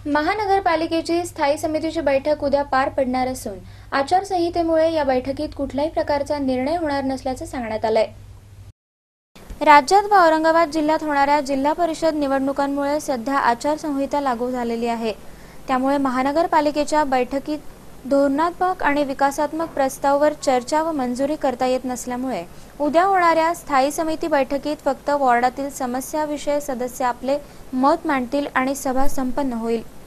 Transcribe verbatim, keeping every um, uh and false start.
महानगरपालिकेची स्थायी समितीची बैठक उद्या पार पडणार असून आचारसंहितेमुळे या बैठकीत कुठल्याही प्रकारचा निर्णय होणार नसल्याचे सांगण्यात आलंय। राज्यात व औरंगाबाद जिल्ह्यात होणाऱ्या जिल्हा परिषद निवडणुकांमुळे सध्या आचारसंहिता लागू झालेली आहे। त्यामुळे महानगरपालिकेच्या बैठकीत धोरणात्मक आणि विकासात्मक प्रस्तावावर चर्चा व मंजुरी करता येत नसल्यामुळे उद्या होणाऱ्या स्थायी समिती बैठकीत फक्त वॉर्डातील समस्याविषयी सदस्य आपले मत मांडतील आणि सभा संपन्न होईल।